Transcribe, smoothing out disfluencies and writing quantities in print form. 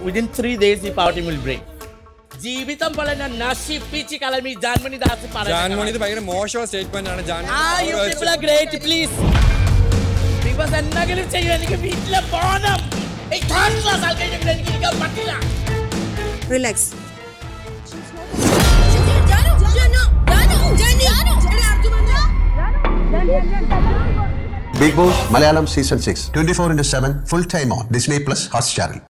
within 3 days the party will break. ജീവിതം പോലെ നശിപ്പിച്ച് കളമി ജാൻമണി ദാസ് ജാൻമണി ഇത് ഭയങ്കര മോശം സ്റ്റേറ്റ്മെന്റ് ആണ് you people are great, please. Because എന്തെങ്കിലും ചെയ്യും എനിക്ക് വീട്ടിലെ പോണം. ഈ third class ആൾക്കാരെ എനിക്ക് ഇരിക്കാൻ പറ്റില്ല. Relax. Bigg Malayalam Season 6, 24/7, full time on Disney Plus Hotstar.